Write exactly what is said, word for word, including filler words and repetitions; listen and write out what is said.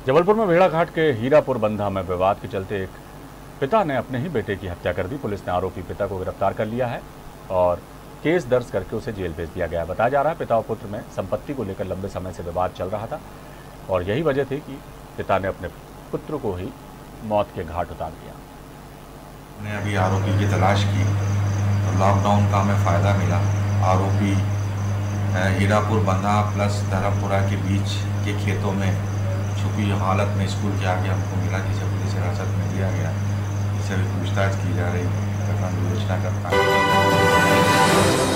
जबलपुर में भेड़ा घाट के हीरापुर बंधा में विवाद के चलते एक पिता ने अपने ही बेटे की हत्या कर दी। पुलिस ने आरोपी पिता को गिरफ्तार कर लिया है और केस दर्ज करके उसे जेल भेज दिया गया है। बताया जा रहा है पिता और पुत्र में संपत्ति को लेकर लंबे समय से विवाद चल रहा था और यही वजह थी कि पिता ने अपने पुत्र को ही मौत के घाट उतार दिया। ने अभी आरोपी की तलाश की तो लॉकडाउन का हमें फ़ायदा मिला। आरोपी हीरापुर बंधा प्लस धर्मपुरा के बीच के खेतों में छुपी हालत में स्कूल के आगे हमको मिला, जिसे पुलिस हिरासत में लिया गया। इससे भी पूछताछ की जा रही है। घटना की विवेचना करता है।